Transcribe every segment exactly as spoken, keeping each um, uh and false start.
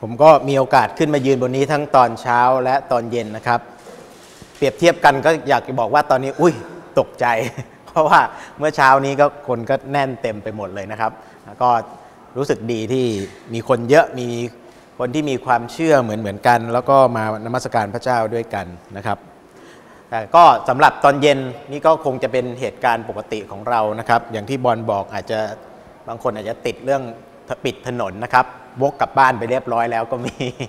ผมก็มีโอกาสขึ้นมายืนบนนี้ทั้งตอนเช้าและตอนเย็นนะครับเปรียบเทียบกันก็อยากจะบอกว่าตอนนี้อุ้ยตกใจเพราะว่าเมื่อเช้านี้ก็คนก็แน่นเต็มไปหมดเลยนะครับก็รู้สึกดีที่มีคนเยอะมีคนที่มีความเชื่อเหมือนเหมือนกันแล้วก็มานมัสการพระเจ้าด้วยกันนะครับแต่ก็สำหรับตอนเย็นนี่ก็คงจะเป็นเหตุการณ์ปกติของเรานะครับอย่างที่บอลบอกอาจจะบางคนอาจจะติดเรื่องปิดถนนนะครับวกกลับบ้านไปเรียบร้อยแล้วก็มี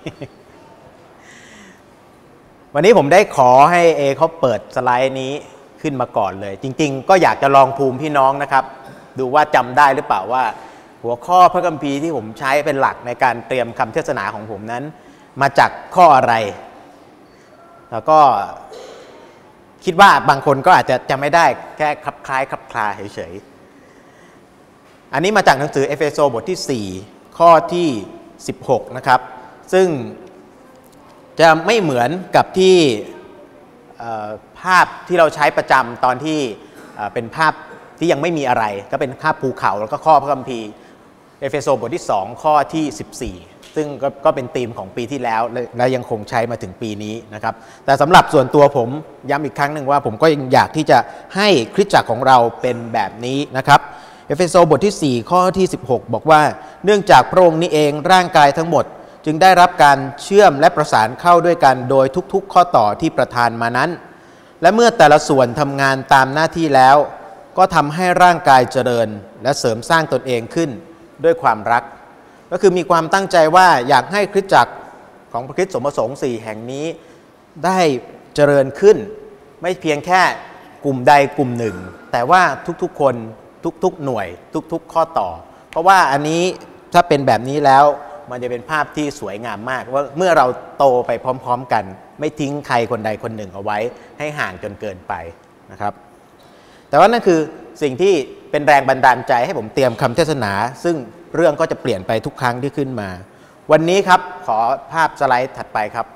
วันนี้ผมได้ขอให้เอเขาเปิดสไลด์นี้ขึ้นมาก่อนเลยจริงๆก็อยากจะลองภูมิพี่น้องนะครับดูว่าจำได้หรือเปล่าว่าหัวข้อพระคัมภีร์ที่ผมใช้เป็นหลักในการเตรียมคำเทศนาของผมนั้นมาจากข้ออะไรแล้วก็คิดว่าบางคนก็อาจจะจำไม่ได้แค่คลับคล้ายคลับคลาเฉยๆอันนี้มาจากหนังสือเอเฟโซบทที่สี่ข้อที่สิบหกนะครับซึ่งจะไม่เหมือนกับที่ภาพที่เราใช้ประจำตอนที่เป็นภาพที่ยังไม่มีอะไรก็เป็นภาพภูเขาแล้วก็ข้อพระคัมภีร์เอเฟโซบทที่สองข้อที่สิบสี่ซึ่งก็ก็เป็นธีมของปีที่แล้วและยังคงใช้มาถึงปีนี้นะครับแต่สำหรับส่วนตัวผมย้ำอีกครั้งหนึ่งว่าผมก็ยังอยากที่จะให้คริสตจักรของเราเป็นแบบนี้นะครับเอเฟโซบทที่สี่ข้อที่สิบหกบอกว่าเนื่องจากพระองค์นี้เองร่างกายทั้งหมดจึงได้รับการเชื่อมและประสานเข้าด้วยกันโดยทุกๆข้อต่อที่ประทานมานั้นและเมื่อแต่ละส่วนทำงานตามหน้าที่แล้วก็ทำให้ร่างกายเจริญและเสริมสร้างตนเองขึ้นด้วยความรักก็คือมีความตั้งใจว่าอยากให้คริสตจักรของพระคริสต์สมประสงค์สี่แห่งนี้ได้เจริญขึ้นไม่เพียงแค่กลุ่มใดกลุ่มหนึ่งแต่ว่าทุกๆคนทุกๆหน่วยทุกๆข้อต่อเพราะว่าอันนี้ถ้าเป็นแบบนี้แล้วมันจะเป็นภาพที่สวยงามมากว่าเมื่อเราโตไปพร้อมๆกันไม่ทิ้งใครคนใดคนหนึ่งเอาไว้ให้ห่างจนเกินไปนะครับแต่ว่านั่นคือสิ่งที่เป็นแรงบันดาลใจให้ผมเตรียมคำเทศนาซึ่งเรื่องก็จะเปลี่ยนไปทุกครั้งที่ขึ้นมาวันนี้ครับขอภาพสไลด์ถัดไปครับ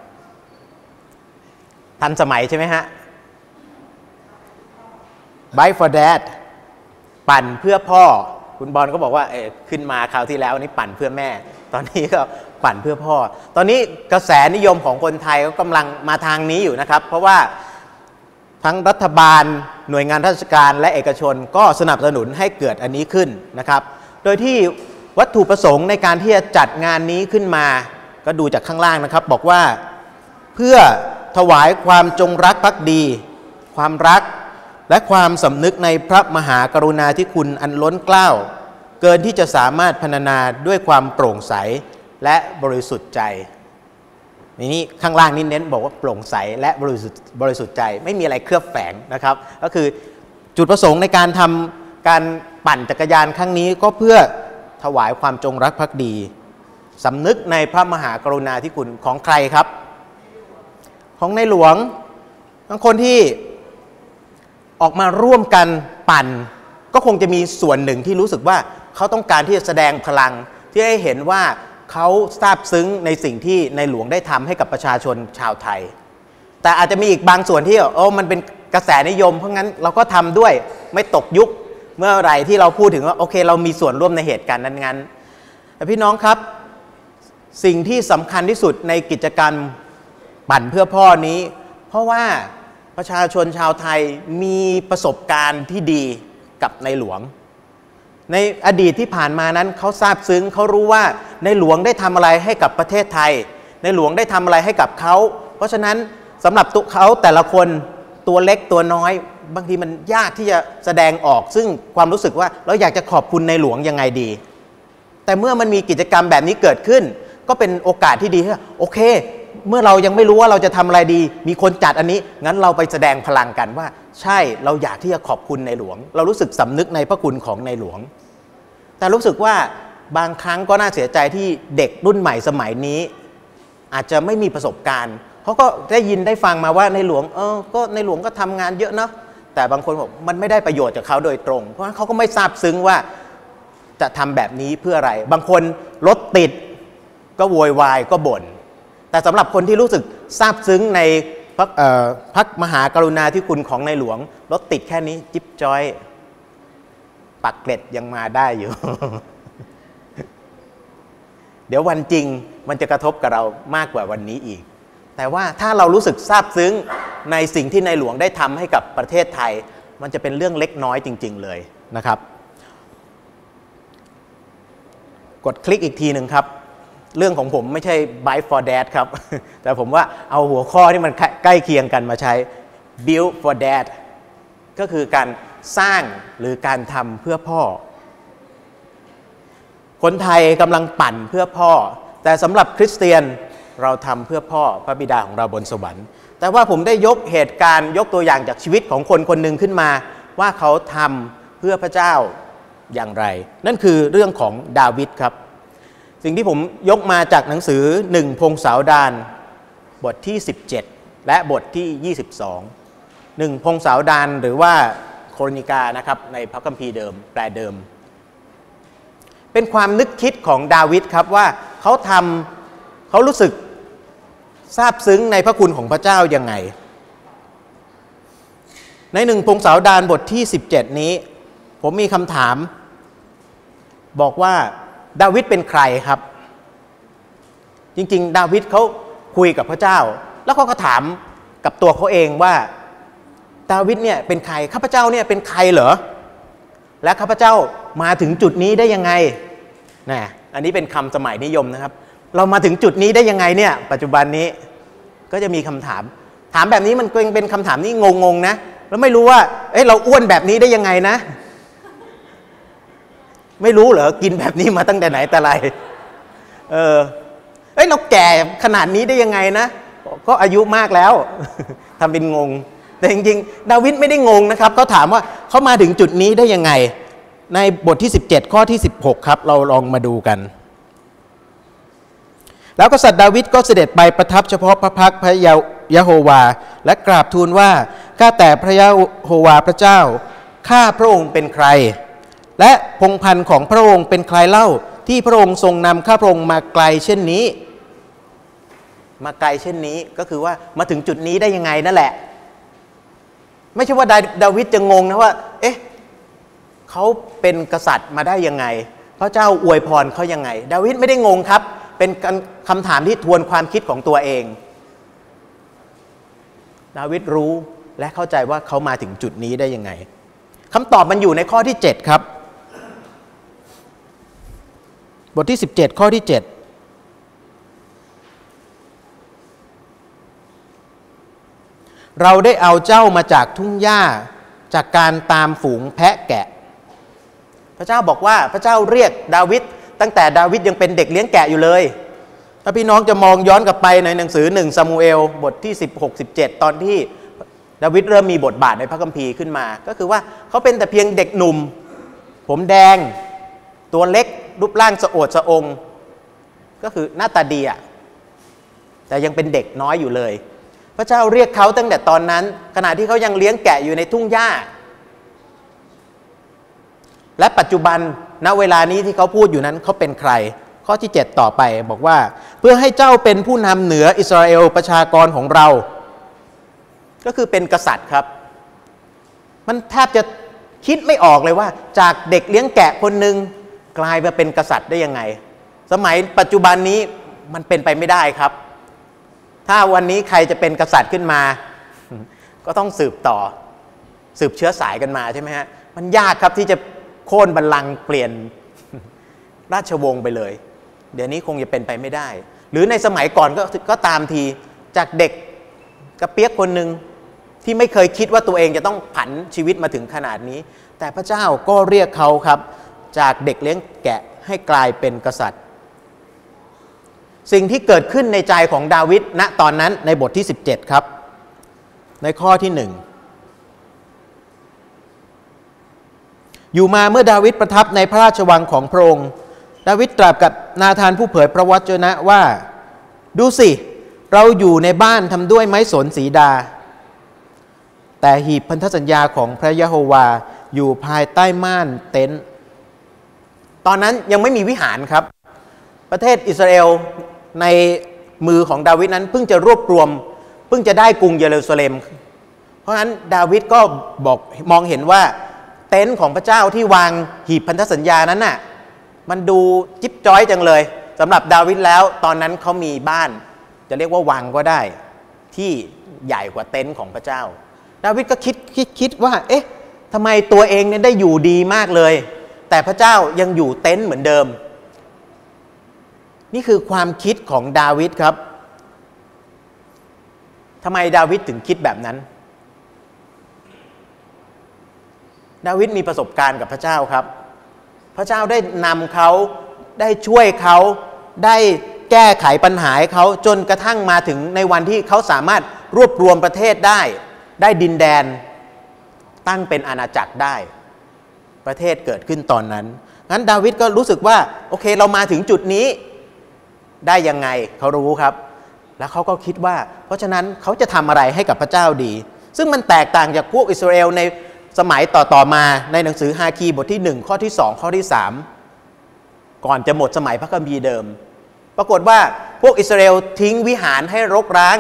ทันสมัยใช่ไหมฮะ Bike for Dad ปั่นเพื่อพ่อคุณบอลก็บอกว่าเออขึ้นมาคราวที่แล้วนี่ปั่นเพื่อแม่ตอนนี้ก็ปั่นเพื่อพ่อตอนนี้กระแสนิยมของคนไทยก็กำลังมาทางนี้อยู่นะครับเพราะว่าทั้งรัฐบาลหน่วยงานราชการและเอกชนก็สนับสนุนให้เกิดอันนี้ขึ้นนะครับโดยที่วัตถุประสงค์ในการที่จะจัดงานนี้ขึ้นมาก็ดูจากข้างล่างนะครับบอกว่าเพื่อถวายความจงรักภักดีความรักและความสำนึกในพระมหากรุณาธิคุณอันล้นเกล้าเกินที่จะสามารถพรรณนาด้วยความโปร่งใสและบริสุทธิ์ใจนี่ข้างล่างนี้เน้นบอกว่าโปร่งใสและบริสุทธิ์บริสุทธิ์ใจไม่มีอะไรเคลือบแฝงนะครับก็คือจุดประสงค์ในการทำการปั่นจักรยานครั้งนี้ก็เพื่อถวายความจงรักภักดีสำนึกในพระมหากรุณาธิคุณของใครครับของในหลวงบางคนที่ออกมาร่วมกันปั่นก็คงจะมีส่วนหนึ่งที่รู้สึกว่าเขาต้องการที่จะแสดงพลังที่ให้เห็นว่าเขาซาบซึ้งในสิ่งที่ในหลวงได้ทำให้กับประชาชนชาวไทยแต่อาจจะมีอีกบางส่วนที่โอ้มันเป็นกระแสนิยมเพราะงั้นเราก็ทำด้วยไม่ตกยุคเมื่อไหร่ที่เราพูดถึงว่าโอเคเรามีส่วนร่วมในเหตุการณ์นั้นงั้นแต่พี่น้องครับสิ่งที่สำคัญที่สุดในกิจกรรมปั่นเพื่อพ่อนี้เพราะว่าประชาชนชาวไทยมีประสบการณ์ที่ดีกับในหลวงในอดีตที่ผ่านมานั้นเขาซาบซึ้งเขารู้ว่าในหลวงได้ทำอะไรให้กับประเทศไทยในหลวงได้ทำอะไรให้กับเขาเพราะฉะนั้นสำหรับตัวเขาแต่ละคนตัวเล็กตัวน้อยบางทีมันยากที่จะแสดงออกซึ่งความรู้สึกว่าเราอยากจะขอบคุณในหลวงยังไงดีแต่เมื่อมันมีกิจกรรมแบบนี้เกิดขึ้นก็เป็นโอกาสที่ดีที่โอเคเมื่อเรายังไม่รู้ว่าเราจะทำอะไรดีมีคนจัดอันนี้งั้นเราไปแสดงพลังกันว่าใช่เราอยากที่จะขอบคุณในหลวงเรารู้สึกสำนึกในพระคุณของในหลวงแต่รู้สึกว่าบางครั้งก็น่าเสียใจที่เด็กรุ่นใหม่สมัยนี้อาจจะไม่มีประสบการณ์เขาก็ได้ยินได้ฟังมาว่าในหลวงเออก็ในหลวงก็ทำงานเยอะเนาะแต่บางคนบอกมันไม่ได้ประโยชน์จากเขาโดยตรงเพราะฉะนั้นเขาก็ไม่ทราบซึ้งว่าจะทำแบบนี้เพื่ออะไรบางคนรถติดก็โวยวายก็บ่นแต่สำหรับคนที่รู้สึกซาบซึ้งในพระพระมหากรุณาธิคุณของในหลวงรถติดแค่นี้จิ๊บจอยปักเกร็ดยังมาได้อยู่ เดี๋ยววันจริงมันจะกระทบกับเรามากกว่าวันนี้อีกแต่ว่าถ้าเรารู้สึกซาบซึ้งในสิ่งที่ในหลวงได้ทำให้กับประเทศไทยมันจะเป็นเรื่องเล็กน้อยจริงๆเลยนะครับกดคลิกอีกทีหนึ่งครับเรื่องของผมไม่ใช่ Buy for Dad ครับ แต่ผมว่าเอาหัวข้อที่มันใกล้เคียงกันมาใช้ Build for Dad ก็คือการสร้างหรือการทำเพื่อพ่อคนไทยกำลังปั่นเพื่อพ่อแต่สำหรับคริสเตียนเราทำเพื่อพ่อพระบิดาของเราบนสวรรค์แต่ว่าผมได้ยกเหตุการณ์ยกตัวอย่างจากชีวิตของคนคนหนึ่งขึ้นมาว่าเขาทำเพื่อพระเจ้าอย่างไรนั่นคือเรื่องของดาวิดครับสิ่งที่ผมยกมาจากหนังสือหนึ่งพงศาวดารบทที่สิบเจ็ดและบทที่ยี่สิบสองหนึ่งพงศาวดารหรือว่าโครนิกานะครับในพระคัมภีร์เดิมแปลเดิมเป็นความนึกคิดของดาวิดครับว่าเขาทำเขารู้สึกซาบซึ้งในพระคุณของพระเจ้ายังไงในหนึ่งพงศาวดารบทที่สิบเจ็ดนี้ผมมีคำถามบอกว่าดาวิดเป็นใครครับจริงๆดาวิดเขาคุยกับพระเจ้าแล้วเขาก็ถามกับตัวเขาเองว่าดาวิดเนี่ยเป็นใครข้าพเจ้าเนี่ยเป็นใครเหรอและข้าพเจ้ามาถึงจุดนี้ได้ยังไงนะอันนี้เป็นคำสมัยนิยมนะครับเรามาถึงจุดนี้ได้ยังไงเนี่ยปัจจุบันนี้ก็จะมีคำถามถามแบบนี้มันเป็นคำถามที่งงๆนะแล้วไม่รู้ว่าเอ้ยเราอ้วนแบบนี้ได้ยังไงนะไม่รู้เหรอกินแบบนี้มาตั้งแต่ไหนแต่ไรเออเอ้ยเราแก่ขนาดนี้ได้ยังไงนะก็อายุมากแล้วทำเป็นงงแต่จริงๆดาวิดไม่ได้งงนะครับเขาถามว่าเขามาถึงจุดนี้ได้ยังไงในบทที่สิบเจ็ดข้อที่สิบหกครับเราลองมาดูกันแล้วกษัตริย์ดาวิดก็เสด็จไปประทับเฉพาะพระพักพระยะโฮวาและกราบทูลว่าข้าแต่พระยะโฮวาพระเจ้าข้าพระองค์เป็นใครและพงศ์พันธุ์ของพระองค์เป็นใครเล่าที่พระองค์ทรงนำข้าพระองค์มาไกลเช่นนี้มาไกลเช่นนี้ก็คือว่ามาถึงจุดนี้ได้ยังไงนั่นแหละไม่ใช่ว่าดาวิดจะงงนะว่าเอ๊ะเขาเป็นกษัตริย์มาได้ยังไงพระเจ้าอวยพรเขายังไงดาวิดไม่ได้งงครับเป็นคำถามที่ทวนความคิดของตัวเองดาวิดรู้และเข้าใจว่าเขามาถึงจุดนี้ได้ยังไงคำตอบมันอยู่ในข้อที่เจ็ดครับบทที่สิบเจ็ดข้อที่เจ็ดเราได้เอาเจ้ามาจากทุ่งหญ้าจากการตามฝูงแพะแกะพระเจ้าบอกว่าพระเจ้าเรียกดาวิดตั้งแต่ดาวิดยังเป็นเด็กเลี้ยงแกะอยู่เลยถ้าพี่น้องจะมองย้อนกลับไปในหนังสือหนึ่งซามูเอลบทที่สิบหก สิบเจ็ดตอนที่ดาวิดเริ่มมีบทบาทในพระคัมภีร์ขึ้นมาก็คือว่าเขาเป็นแต่เพียงเด็กหนุ่มผมแดงตัวเล็กรูปร่างสะโอดสะองก็คือหน้าตาดีอะแต่ยังเป็นเด็กน้อยอยู่เลยพระเจ้าเรียกเขาตั้งแต่ตอนนั้นขณะที่เขายังเลี้ยงแกะอยู่ในทุ่งหญ้าและปัจจุบันณเวลานี้ที่เขาพูดอยู่นั้นเขาเป็นใครข้อที่เจ็ดต่อไปบอกว่าเพื่อให้เจ้าเป็นผู้นำเหนืออิสราเอลประชากรของเราก็คือเป็นกษัตริย์ครับมันแทบจะคิดไม่ออกเลยว่าจากเด็กเลี้ยงแกะคนหนึ่งกลายมาเป็นกษัตริย์ได้ยังไงสมัยปัจจุบันนี้มันเป็นไปไม่ได้ครับถ้าวันนี้ใครจะเป็นกษัตริย์ขึ้นมาก็ต้องสืบต่อสืบเชื้อสายกันมาใช่ไหมฮะมันยากครับที่จะโค่นบัลลังก์เปลี่ยนราชวงศ์ไปเลยเดี๋ยวนี้คงจะเป็นไปไม่ได้หรือในสมัยก่อนก็ก็ตามทีจากเด็กกระเปียกคนหนึ่งที่ไม่เคยคิดว่าตัวเองจะต้องผันชีวิตมาถึงขนาดนี้แต่พระเจ้าก็เรียกเขาครับจากเด็กเลี้ยงแกะให้กลายเป็นกษัตริย์สิ่งที่เกิดขึ้นในใจของดาวิดณตอนนั้นในบทที่สิบเจ็ดครับในข้อที่หนึ่งอยู่มาเมื่อดาวิดประทับในพระราชวังของพระองค์ดาวิดตรัสกับนาธานผู้เผยพระวจนะว่าดูสิเราอยู่ในบ้านทำด้วยไม้สนสีดาแต่หีบพันธสัญญาของพระยะโฮวาอยู่ภายใต้ม่านเต็นท์ตอนนั้นยังไม่มีวิหารครับประเทศอิสราเอลในมือของดาวิดนั้นเพิ่งจะรวบรวมเพิ่งจะได้กรุงเยรูซาเล็มเพราะฉะนั้นดาวิดก็บอกมองเห็นว่าเต็นท์ของพระเจ้าที่วางหีบพันธสัญญานั้นน่ะมันดูจิ๊บจ้อยจังเลยสำหรับดาวิดแล้วตอนนั้นเขามีบ้านจะเรียกว่าวังก็ได้ที่ใหญ่กว่าเต็นท์ของพระเจ้าดาวิดก็คิดคิดคิดว่าเอ๊ะทำไมตัวเองเนี่ยได้อยู่ดีมากเลยแต่พระเจ้ายังอยู่เต็นท์เหมือนเดิมนี่คือความคิดของดาวิดครับทำไมดาวิดถึงคิดแบบนั้นดาวิดมีประสบการณ์กับพระเจ้าครับพระเจ้าได้นำเขาได้ช่วยเขาได้แก้ไขปัญหาให้เขาจนกระทั่งมาถึงในวันที่เขาสามารถรวบรวมประเทศได้ได้ดินแดนตั้งเป็นอาณาจักรได้ประเทศเกิดขึ้นตอนนั้นงั้นดาวิดก็รู้สึกว่าโอเคเรามาถึงจุดนี้ได้ยังไงเขารู้ครับแล้วเขาก็คิดว่าเพราะฉะนั้นเขาจะทำอะไรให้กับพระเจ้าดีซึ่งมันแตกต่างจากพวกอิสราเอลในสมัยต่อๆมาในหนังสือฮากีบทที่หนึ่งข้อที่สองข้อที่สามก่อนจะหมดสมัยพระคัมภีร์เดิมปรากฏว่าพวกอิสราเอลทิ้งวิหารให้รกร้าง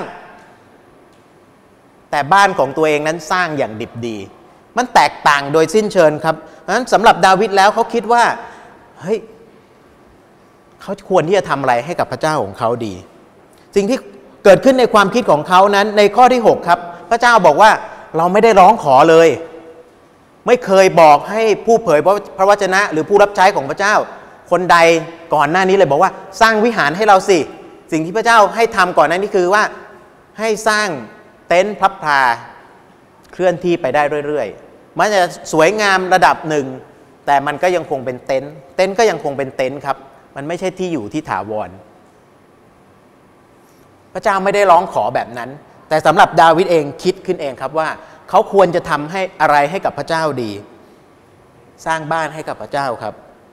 แต่บ้านของตัวเองนั้นสร้างอย่างดิบดีมันแตกต่างโดยสิ้นเชิงครับนั้นสำหรับดาวิดแล้วเขาคิดว่าเฮ้ยเขาควรที่จะทำอะไรให้กับพระเจ้าของเขาดีสิ่งที่เกิดขึ้นในความคิดของเขานั้นในข้อที่หกครับพระเจ้าบอกว่าเราไม่ได้ร้องขอเลยไม่เคยบอกให้ผู้เผยพระวจนะหรือผู้รับใช้ของพระเจ้าคนใดก่อนหน้านี้เลยบอกว่าสร้างวิหารให้เราสิสิ่งที่พระเจ้าให้ทำก่อนหน้านี้คือว่าให้สร้างเต็นท์พลับพลาเคลื่อนที่ไปได้เรื่อยๆมันจะสวยงามระดับหนึ่งแต่มันก็ยังคงเป็นเต็นท์เต็นท์ก็ยังคงเป็นเต็นท์ครับมันไม่ใช่ที่อยู่ที่ถาวรพระเจ้าไม่ได้ร้องขอแบบนั้นแต่สำหรับดาวิดเองคิดขึ้นเองครับว่าเขาควรจะทำให้อะไรให้กับพระเจ้าดีสร้างบ้านให้กับพระเจ้าครับ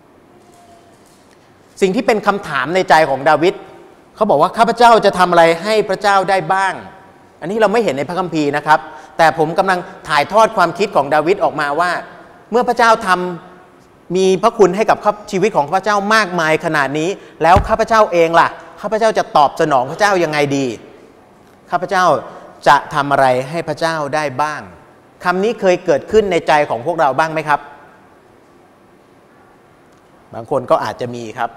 สิ่งที่เป็นคำถามในใจของดาวิดเขาบอกว่าข้าพเจ้าจะทำอะไรให้พระเจ้าได้บ้างอันนี้เราไม่เห็นในพระคัมภีร์นะครับแต่ผมกำลังถ่ายทอดความคิดของดาวิดออกมาว่าเมื่อพระเจ้าทำมีพระคุณให้กับชีวิตของข้าพเจ้ามากมายขนาดนี้แล้วข้าพเจ้าเองล่ะข้าพเจ้าจะตอบสนองพระเจ้ายังไงดีข้าพเจ้าจะทำอะไรให้พระเจ้าได้บ้างคำนี้เคยเกิดขึ้นในใจของพวกเราบ้างไหมครับบางคนก็อาจจะมีครับ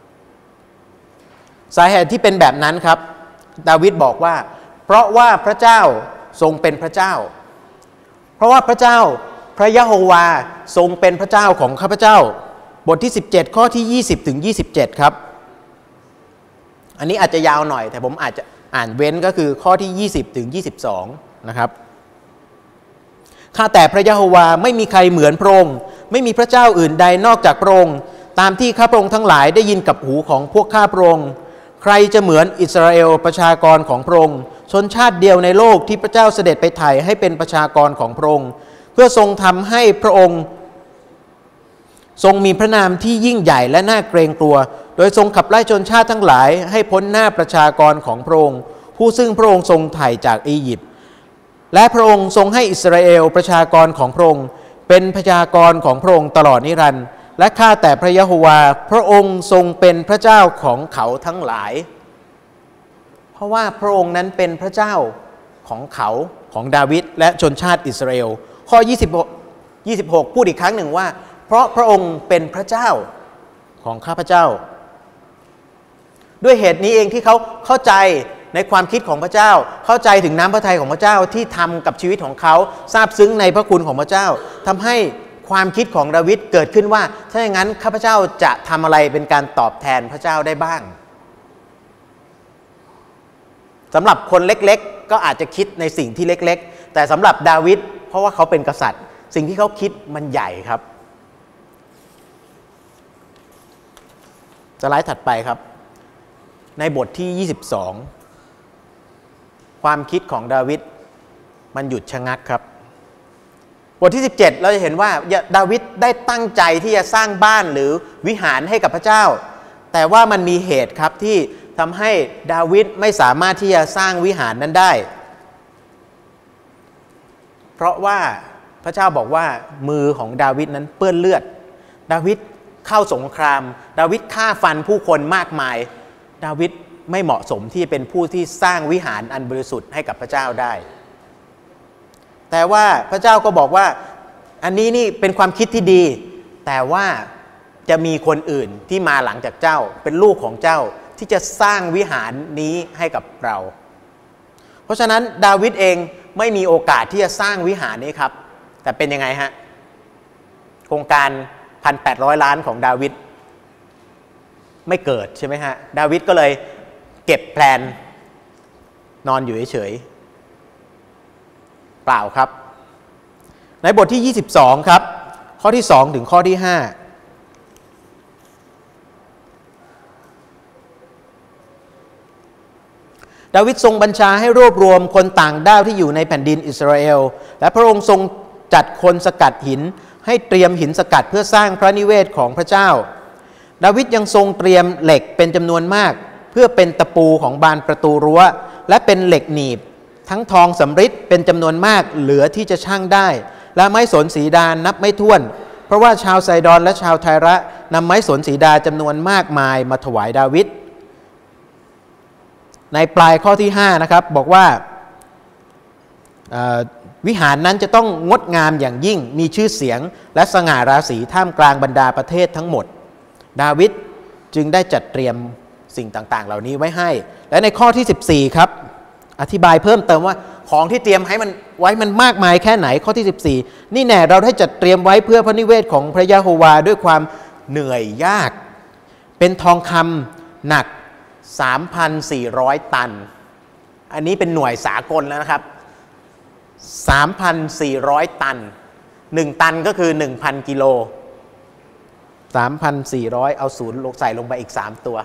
สาเหตุที่เป็นแบบนั้นครับดาวิดบอกว่าเพราะว่าพระเจ้าทรงเป็นพระเจ้าเพราะว่าพระเจ้าพระยะโฮวาทรงเป็นพระเจ้าของข้าพเจ้าบทที่สิบเจ็ดข้อที่ยี่สิบถึงยี่สิบเจ็ดครับอันนี้อาจจะยาวหน่อยแต่ผมอาจจะอ่านเว้นก็คือข้อที่ยี่สิบถึงยี่สิบสองนะครับข้าแต่พระยะโฮวาไม่มีใครเหมือนพระองค์ไม่มีพระเจ้าอื่นใดนอกจากพระองค์ตามที่ข้าพระองค์ทั้งหลายได้ยินกับหูของพวกข้าพระองค์ใครจะเหมือนอิสราเอลประชากรของพระองค์ชนชาติเดียวในโลกที่พระเจ้าเสด็จไปไถ่ให้เป็นประชากรของพระองค์เพื่อทรงทำให้พระองค์ทรงมีพระนามที่ยิ่งใหญ่และน่าเกรงกลัวโดยทรงขับไล่ชนชาติทั้งหลายให้พ้นหน้าประชากรของพระองค์ผู้ซึ่งพระองค์ทรงไถ่จากอียิปต์และพระองค์ทรงให้อิสราเอลประชากรของพระองค์เป็นประชากรของพระองค์ตลอดนิรันดร์และข้าแต่พระยะโฮวาพระองค์ทรงเป็นพระเจ้าของเขาทั้งหลายเพราะว่าพระองค์นั้นเป็นพระเจ้าของเขาของดาวิดและชนชาติอิสราเอลข้อยี่สิบหก ยี่สิบหกพูดอีกครั้งหนึ่งว่าเพราะพระองค์เป็นพระเจ้าของข้าพเจ้าด้วยเหตุนี้เองที่เขาเข้าใจในความคิดของพระเจ้าเข้าใจถึงน้ำพระทัยของพระเจ้าที่ทำกับชีวิตของเขาซาบซึ้งในพระคุณของพระเจ้าทำให้ความคิดของดาวิดเกิดขึ้นว่าถ้าอย่างนั้นข้าพเจ้าจะทำอะไรเป็นการตอบแทนพระเจ้าได้บ้างสำหรับคนเล็กๆก็อาจจะคิดในสิ่งที่เล็กๆแต่สำหรับดาวิดเพราะว่าเขาเป็นกษัตริย์สิ่งที่เขาคิดมันใหญ่ครับสไลด์ถัดไปครับในบทที่ยี่สิบสองความคิดของดาวิดมันหยุดชะงักครับบทที่สิบเจ็ดเราจะเห็นว่าดาวิดได้ตั้งใจที่จะสร้างบ้านหรือวิหารให้กับพระเจ้าแต่ว่ามันมีเหตุครับที่ทำให้ดาวิดไม่สามารถที่จะสร้างวิหารนั้นได้เพราะว่าพระเจ้าบอกว่ามือของดาวิดนั้นเปื้อนเลือดดาวิดเข้าสงครามดาวิดฆ่าฟันผู้คนมากมายดาวิดไม่เหมาะสมที่จะเป็นผู้ที่สร้างวิหารอันบริสุทธิ์ให้กับพระเจ้าได้แต่ว่าพระเจ้าก็บอกว่าอันนี้นี่เป็นความคิดที่ดีแต่ว่าจะมีคนอื่นที่มาหลังจากเจ้าเป็นลูกของเจ้าที่จะสร้างวิหารนี้ให้กับเราเพราะฉะนั้นดาวิดเองไม่มีโอกาสที่จะสร้างวิหารนี้ครับแต่เป็นยังไงฮะโครงการ หนึ่งพันแปดร้อย ล้านของดาวิดไม่เกิดใช่ไหมฮะดาวิดก็เลยเก็บแพลนนอนอยู่เฉยๆเปล่าครับในบทที่ยี่สิบสองครับข้อที่สองถึงข้อที่ห้าดาวิดทรงบัญชาให้รวบรวมคนต่างด้าวที่อยู่ในแผ่นดินอิสราเอลและพระองค์ทรงจัดคนสกัดหินให้เตรียมหินสกัดเพื่อสร้างพระนิเวศของพระเจ้าดาวิดยังทรงเตรียมเหล็กเป็นจำนวนมากเพื่อเป็นตะปูของบานประตูรั้วและเป็นเหล็กหนีบทั้งทองสำริดเป็นจำนวนมากเหลือที่จะชั่งได้และไม้สนสีดานับไม่ถ้วนเพราะว่าชาวไซดอนและชาวไทระนำไม้สนสีดาจำนวนมากมายมาถวายดาวิดในปลายข้อที่ห้านะครับบอกว่าวิหารนั้นจะต้องงดงามอย่างยิ่งมีชื่อเสียงและสง่าราศีท่ามกลางบรรดาประเทศทั้งหมดดาวิดจึงได้จัดเตรียมสิ่งต่างๆเหล่านี้ไว้ให้และในข้อที่สิบสี่ครับอธิบายเพิ่มเติมว่าของที่เตรียมให้มันไว้มันมากมายแค่ไหนข้อที่สิบสี่นี่แน่เราได้จัดเตรียมไว้เพื่อพระนิเวศของพระยะโฮวาด้วยความเหนื่อยยากเป็นทองคำหนัก สามพันสี่ร้อย ตันอันนี้เป็นหน่วยสากลแล้วนะครับ สามพันสี่ร้อย ตันหนึ่งตันก็คือ หนึ่งพัน กิโล สามพันสี่ร้อย เอาศูนย์ใส่ลงไปอีกสามตัว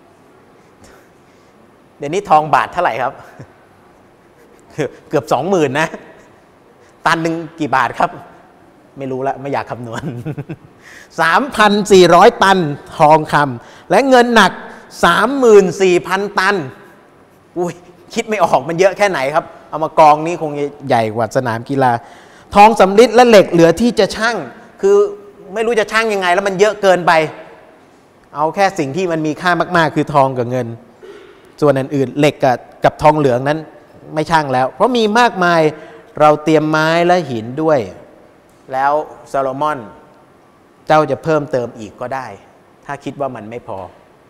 เดี๋ยวนี้ทองบาทเท่าไหร่ครับเกือบ สองหมื่น นะตันหนึ่งกี่บาทครับไม่รู้ละไม่อยากคำนวณ สามพันสี่ร้อย ตันทองคำและเงินหนัก สามหมื่นสี่พัน ตันอุ้ยคิดไม่ออกมันเยอะแค่ไหนครับเอามากองนี้คงใหญ่กว่าสนามกีฬาทองสำริดและเหล็กเหลือที่จะชั่งคือไม่รู้จะชั่งยังไงแล้วมันเยอะเกินไปเอาแค่สิ่งที่มันมีค่ามากๆคือทองกับเงินส่วนอื่นๆเหล็กกับกับทองเหลืองนั้นไม่ชั่งแล้วเพราะมีมากมายเราเตรียมไม้และหินด้วยแล้วโซโลมอนเจ้าจะเพิ่มเติมอีกก็ได้ถ้าคิดว่ามันไม่พอ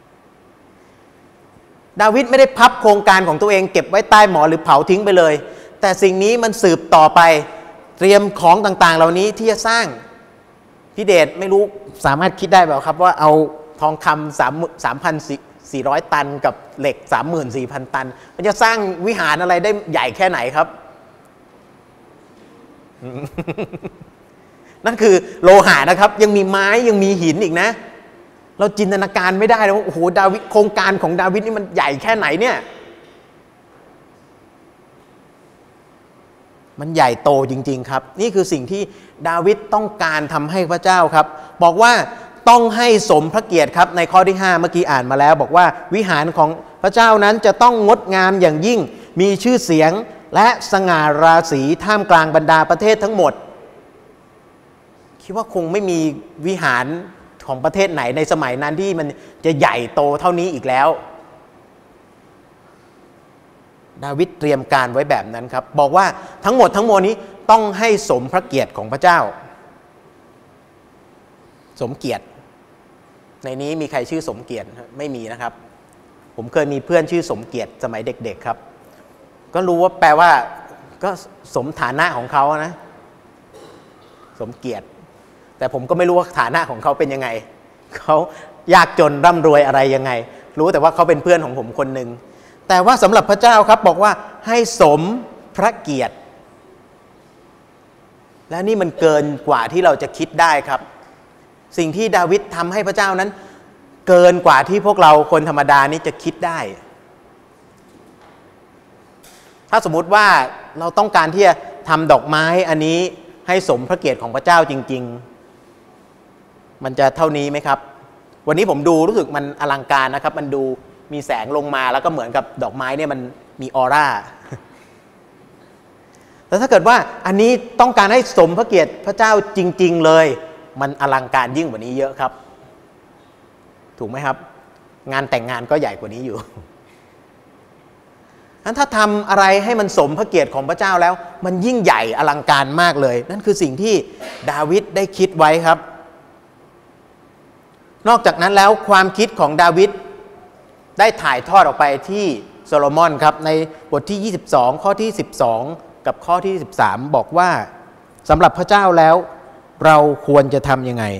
ดาวิดไม่ได้พับโครงการของตัวเองเก็บไว้ใต้หมอนหรือเผาทิ้งไปเลยแต่สิ่งนี้มันสืบต่อไปเตรียมของต่างๆเหล่านี้ที่จะสร้างพี่เดชไม่รู้สามารถคิดได้เปล่าครับว่าเอาทองคำสามสามพันสี่ร้อยตันกับเหล็กสามหมื่นสี่พันตันมันจะสร้างวิหารอะไรได้ใหญ่แค่ไหนครับ นั่นคือโลหะนะครับยังมีไม้ยังมีหินอีกนะเราจินตนาการไม่ได้เลยว่าโอ้โหดาวิดโครงการของดาวิดนี่มันใหญ่แค่ไหนเนี่ยมันใหญ่โตจริงๆครับนี่คือสิ่งที่ดาวิดต้องการทำให้พระเจ้าครับบอกว่าต้องให้สมพระเกียรติครับในข้อที่ห้าเมื่อกี้อ่านมาแล้วบอกว่าวิหารของพระเจ้านั้นจะต้องงดงามอย่างยิ่งมีชื่อเสียงและสง่าราศีท่ามกลางบรรดาประเทศทั้งหมดคิดว่าคงไม่มีวิหารของประเทศไหนในสมัยนั้นที่มันจะใหญ่โตเท่านี้อีกแล้วดาวิดเตรียมการไว้แบบนั้นครับบอกว่าทั้งหมดทั้งมวลนี้ต้องให้สมพระเกียรติของพระเจ้าสมเกียรติในนี้มีใครชื่อสมเกียรติไม่มีนะครับผมเคยมีเพื่อนชื่อสมเกียรติสมัยเด็กๆครับก็รู้ว่าแปลว่าก็สมฐานะของเขานะสมเกียรติแต่ผมก็ไม่รู้ว่าฐานะของเขาเป็นยังไงเขายากจนร่ำรวยอะไรยังไงรู้แต่ว่าเขาเป็นเพื่อนของผมคนหนึ่งแต่ว่าสำหรับพระเจ้าครับบอกว่าให้สมพระเกียรติและนี่มันเกินกว่าที่เราจะคิดได้ครับสิ่งที่ดาวิดทำให้พระเจ้านั้นเกินกว่าที่พวกเราคนธรรมดานี้จะคิดได้ถ้าสมมุติว่าเราต้องการที่จะทำดอกไม้อันนี้ให้สมพระเกียรติของพระเจ้าจริงๆมันจะเท่านี้ไหมครับวันนี้ผมดูรู้สึกมันอลังการนะครับมันดูมีแสงลงมาแล้วก็เหมือนกับดอกไม้เนี่ยมันมีออร่าแต่ถ้าเกิดว่าอันนี้ต้องการให้สมพระเกียรติพระเจ้าจริงๆเลยมันอลังการยิ่งกว่านี้เยอะครับถูกไหมครับงานแต่งงานก็ใหญ่กว่านี้อยู่นั้นถ้าทำอะไรให้มันสมพระเกียรติของพระเจ้าแล้วมันยิ่งใหญ่อลังการมากเลยนั่นคือสิ่งที่ดาวิดได้คิดไว้ครับนอกจากนั้นแล้วความคิดของดาวิดได้ถ่ายทอดออกไปที่โซโลมอนครับในบทที่ยี่สิบสองข้อที่สิบสองกับข้อที่สิบสามบอกว่าสำหรับพระเจ้าแล้วเราควรจะทำยังไง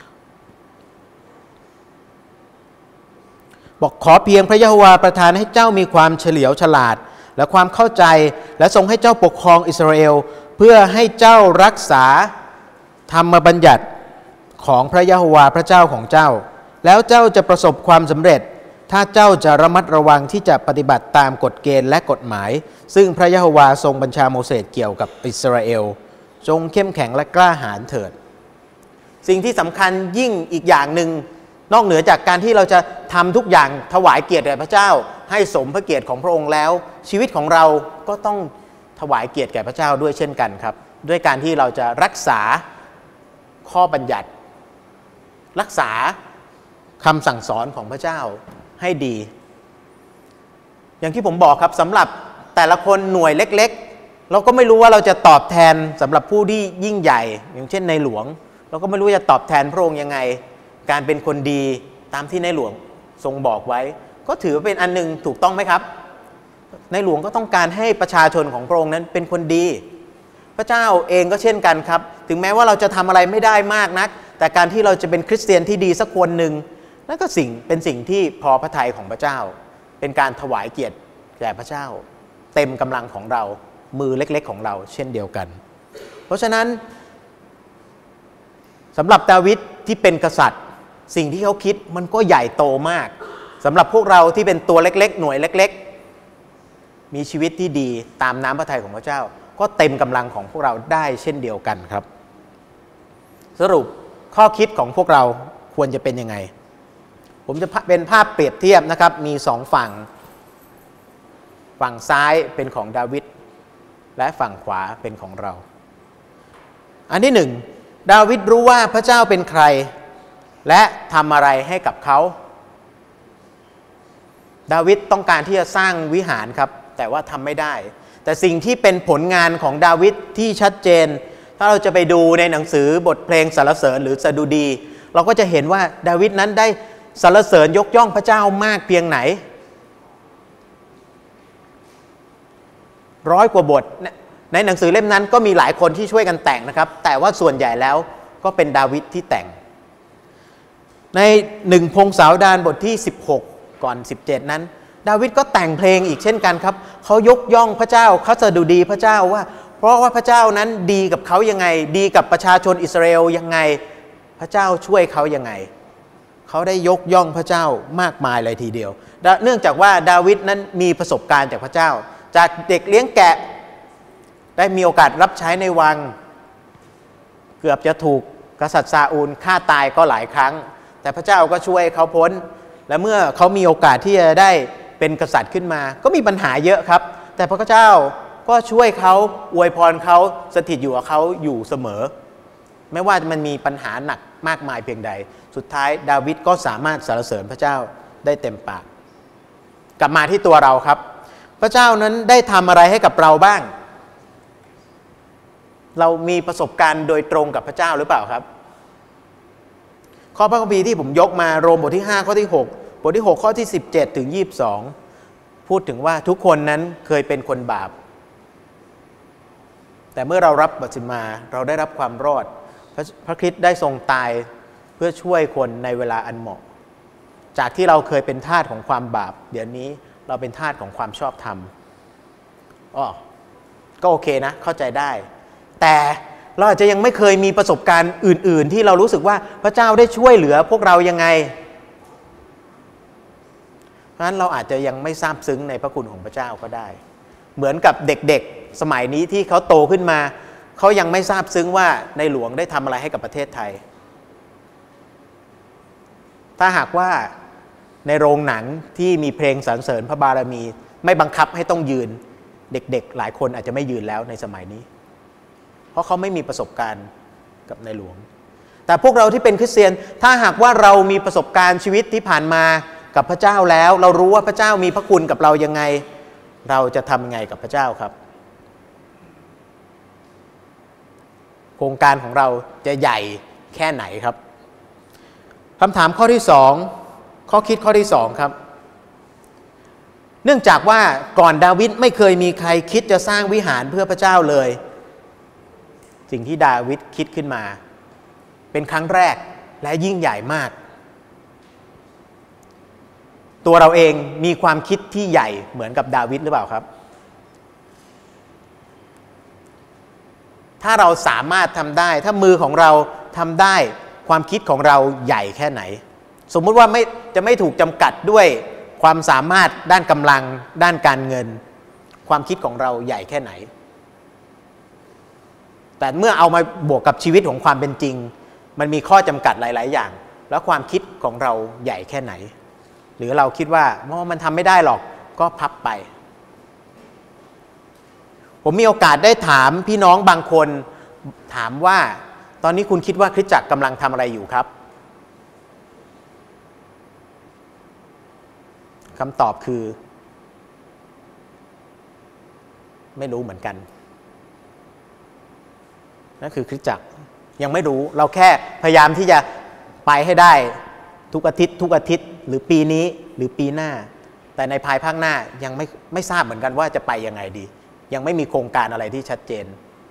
บอกขอเพียงพระยะโฮวาประทานให้เจ้ามีความเฉลียวฉลาดและความเข้าใจและทรงให้เจ้าปกครองอิสราเอลเพื่อให้เจ้ารักษาธรรมบัญญัติของพระยะโฮวาพระเจ้าของเจ้าแล้วเจ้าจะประสบความสำเร็จถ้าเจ้าจะระมัดระวังที่จะปฏิบัติตามกฎเกณฑ์และกฎหมายซึ่งพระยะโฮวาทรงบัญชาโมเสสเกี่ยวกับอิสราเอลจงเข้มแข็งและกล้าหาญเถิดสิ่งที่สำคัญยิ่งอีกอย่างหนึ่งนอกเหนือจากการที่เราจะทำทุกอย่างถวายเกียรติแด่พระเจ้าให้สมพระเกียรติของพระองค์แล้วชีวิตของเราก็ต้องถวายเกียรติแก่พระเจ้าด้วยเช่นกันครับด้วยการที่เราจะรักษาข้อบัญญัติรักษาคำสั่งสอนของพระเจ้าให้ดีอย่างที่ผมบอกครับสำหรับแต่ละคนหน่วยเล็กๆเราก็ไม่รู้ว่าเราจะตอบแทนสำหรับผู้ที่ยิ่งใหญ่อย่างเช่นในหลวงเราก็ไม่รู้จะตอบแทนพระองค์ยังไงการเป็นคนดีตามที่ในหลวงทรงบอกไว้ก็ถือเป็นอันนึงถูกต้องไหมครับในหลวงก็ต้องการให้ประชาชนของพระองค์นั้นเป็นคนดีพระเจ้าเองก็เช่นกันครับถึงแม้ว่าเราจะทำอะไรไม่ได้มากนักแต่การที่เราจะเป็นคริสเตียนที่ดีสักคนหนึ่งนั่นก็สิ่งเป็นสิ่งที่พอพระทัยของพระเจ้าเป็นการถวายเกียรติแก่พระเจ้าเต็มกำลังของเรามือเล็กๆของเราเช่นเดียวกันเพราะฉะนั้นสำหรับดาวิดที่เป็นกษัตริย์สิ่งที่เขาคิดมันก็ใหญ่โตมากสำหรับพวกเราที่เป็นตัวเล็กๆหน่วยเล็กๆมีชีวิตที่ดีตามน้ำพระทัยของพระเจ้าก็เต็มกำลังของพวกเราได้เช่นเดียวกันครับสรุปข้อคิดของพวกเราควรจะเป็นยังไงผมจะเป็นภาพเปรียบเทียบนะครับมีสองฝั่งฝั่งซ้ายเป็นของดาวิดและฝั่งขวาเป็นของเราอันที่หนึ่งดาวิดรู้ว่าพระเจ้าเป็นใครและทำอะไรให้กับเขาดาวิดต้องการที่จะสร้างวิหารครับแต่ว่าทำไม่ได้แต่สิ่งที่เป็นผลงานของดาวิดที่ชัดเจนถ้าเราจะไปดูในหนังสือบทเพลงสรรเสริญหรือสดุดีเราก็จะเห็นว่าดาวิดนั้นได้สรรเสริญยกย่องพระเจ้ามากเพียงไหนร้อยกว่าบทในหนังสือเล่มนั้นก็มีหลายคนที่ช่วยกันแต่งนะครับแต่ว่าส่วนใหญ่แล้วก็เป็นดาวิดที่แต่งในหนึ่งพงศาวดารบทที่สิบหกก่อนสิบเจ็ดนั้นดาวิดก็แต่งเพลงอีกเช่นกันครับเขายกย่องพระเจ้าเขาสดุดีพระเจ้าว่าเพราะว่าพระเจ้านั้นดีกับเขายังไงดีกับประชาชนอิสราเอลยังไงพระเจ้าช่วยเขายังไงเขาได้ยกย่องพระเจ้ามากมายเลยทีเดียวเนื่องจากว่าดาวิดนั้นมีประสบการณ์จากพระเจ้าจากเด็กเลี้ยงแกะได้มีโอกาสรับใช้ในวังเกือบจะถูกกษัตริย์ซาอูลฆ่าตายก็หลายครั้งแต่พระเจ้าก็ช่วยเขาพ้นและเมื่อเขามีโอกาสที่จะได้เป็นกษัตริย์ขึ้นมาก็มีปัญหาเยอะครับแต่พระเจ้าก็ช่วยเขาอวยพรเขาสถิตอยู่กับเขาอยู่เสมอไม่ว่ามันมีปัญหาหนักมากมายเพียงใดสุดท้ายดาวิดก็สามารถสรรเสริญพระเจ้าได้เต็มปากกลับมาที่ตัวเราครับพระเจ้านั้นได้ทำอะไรให้กับเราบ้างเรามีประสบการณ์โดยตรงกับพระเจ้าหรือเปล่าครับข้อพระคัมภีร์ที่ผมยกมาโรมบทที่ห้าข้อที่หกบทที่หกข้อที่สิบเจ็ดถึงยี่สิบสองพูดถึงว่าทุกคนนั้นเคยเป็นคนบาปแต่เมื่อเรารับบัพติศมาเราได้รับความรอดพระพระคริสต์ได้ทรงตายเพื่อช่วยคนในเวลาอันเหมาะจากที่เราเคยเป็นทาสของความบาปเดี๋ยวนี้เราเป็นทาสของความชอบธรรมอ๋อก็โอเคนะเข้าใจได้แต่เราอาจจะยังไม่เคยมีประสบการณ์อื่นๆที่เรารู้สึกว่าพระเจ้าได้ช่วยเหลือพวกเรายังไงเพราะฉะนั้นเราอาจจะยังไม่ซาบซึ้งในพระคุณของพระเจ้าก็ได้เหมือนกับเด็กๆสมัยนี้ที่เขาโตขึ้นมาเขายังไม่ซาบซึ้งว่าในหลวงได้ทำอะไรให้กับประเทศไทยถ้าหากว่าในโรงหนังที่มีเพลงสรรเสริญพระบารมีไม่บังคับให้ต้องยืนเด็กๆหลายคนอาจจะไม่ยืนแล้วในสมัยนี้เพราะเขาไม่มีประสบการณ์กับในหลวงแต่พวกเราที่เป็นคริสเตียนถ้าหากว่าเรามีประสบการณ์ชีวิตที่ผ่านมากับพระเจ้าแล้วเรารู้ว่าพระเจ้ามีพระคุณกับเรายังไงเราจะทำยังไงกับพระเจ้าครับโครงการของเราจะใหญ่แค่ไหนครับคำถามข้อที่สองข้อคิดข้อที่สองครับเนื่องจากว่าก่อนดาวิดไม่เคยมีใครคิดจะสร้างวิหารเพื่อพระเจ้าเลยสิ่งที่ดาวิดคิดขึ้นมาเป็นครั้งแรกและยิ่งใหญ่มากตัวเราเองมีความคิดที่ใหญ่เหมือนกับดาวิดหรือเปล่าครับถ้าเราสามารถทำได้ถ้ามือของเราทำได้ความคิดของเราใหญ่แค่ไหนสมมุติว่าไม่จะไม่ถูกจำกัดด้วยความสามารถด้านกำลังด้านการเงินความคิดของเราใหญ่แค่ไหนแต่เมื่อเอามาบวกกับชีวิตของความเป็นจริงมันมีข้อจำกัดหลายๆอย่างแล้วความคิดของเราใหญ่แค่ไหนหรือเราคิดว่ามันทำไม่ได้หรอกก็พับไปผมมีโอกาสได้ถามพี่น้องบางคนถามว่าตอนนี้คุณคิดว่าคริสตจักรกำลังทำอะไรอยู่ครับคำตอบคือไม่รู้เหมือนกันนั่นคือคริสตจักรยังไม่รู้เราแค่พยายามที่จะไปให้ได้ทุกอาทิตย์ทุกอาทิตย์หรือปีนี้หรือปีหน้าแต่ในภายภาคหน้ายังไม่ไม่ทราบเหมือนกันว่าจะไปยังไงดียังไม่มีโครงการอะไรที่ชัดเจน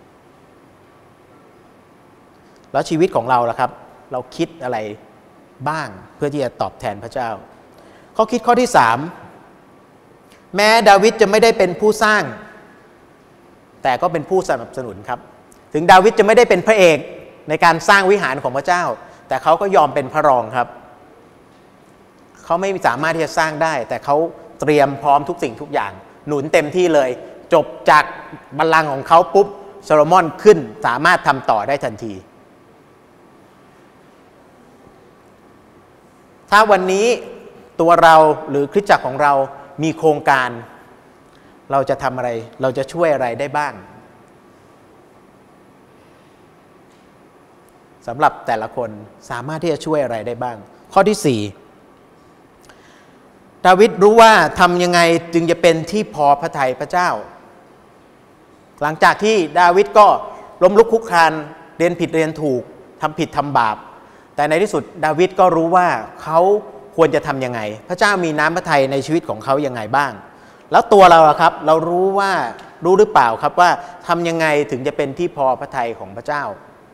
แล้วชีวิตของเราล่ะครับเราคิดอะไรบ้างเพื่อที่จะตอบแทนพระเจ้าข้อคิดข้อที่สามแม้ดาวิดจะไม่ได้เป็นผู้สร้างแต่ก็เป็นผู้สนับสนุนครับถึงดาวิดจะไม่ได้เป็นพระเอกในการสร้างวิหารของพระเจ้าแต่เขาก็ยอมเป็นพระรองครับเขาไม่สามารถที่จะสร้างได้แต่เขาเตรียมพร้อมทุกสิ่งทุกอย่างหนุนเต็มที่เลยจบจากบัลลังก์ของเขาปุ๊บโซโลมอนขึ้นสามารถทำต่อได้ทันทีถ้าวันนี้ตัวเราหรือคริสตจักรของเรามีโครงการเราจะทำอะไรเราจะช่วยอะไรได้บ้างสำหรับแต่ละคนสามารถที่จะช่วยอะไรได้บ้างข้อที่สี่ดาวิดรู้ว่าทำยังไงจึงจะเป็นที่พอพระทัยพระเจ้าหลังจากที่ดาวิดก็ล้มลุกคลุกคลานเรียนผิดเรียนถูกทำผิดทำบาปแต่ในที่สุดดาวิดก็รู้ว่าเขาควรจะทำยังไงพระเจ้ามีน้ำพระทัยในชีวิตของเขายังไงบ้างแล้วตัวเราครับเรารู้ว่ารู้หรือเปล่าครับว่าทำยังไงถึงจะเป็นที่พอพระทัยของพระเจ้า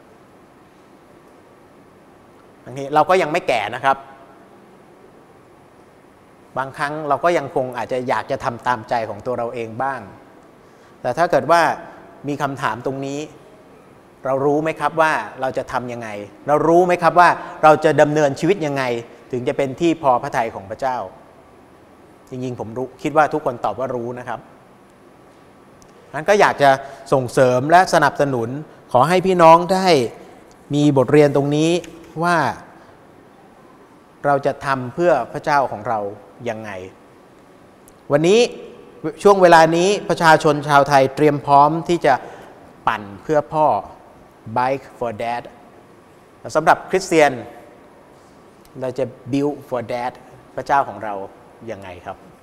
บางทีเราก็ยังไม่แก่นะครับบางครั้งเราก็ยังคงอาจจะอยากจะทำตามใจของตัวเราเองบ้างแต่ถ้าเกิดว่ามีคำถามตรงนี้เรารู้ไหมครับว่าเราจะทำยังไงเรารู้ไหมครับว่าเราจะดำเนินชีวิตยังไงถึงจะเป็นที่พอพระทัยของพระเจ้าจริงๆผมรู้คิดว่าทุกคนตอบว่ารู้นะครับนั้นก็อยากจะส่งเสริมและสนับสนุนขอให้พี่น้องได้มีบทเรียนตรงนี้ว่าเราจะทำเพื่อพระเจ้าของเรายังไงวันนี้ช่วงเวลานี้ประชาชนชาวไทยเตรียมพร้อมที่จะปั่นเพื่อพ่อ Bike for Dad สำหรับคริสเตียนเราจะ Build for Dad พระเจ้าของเรายังไงครับ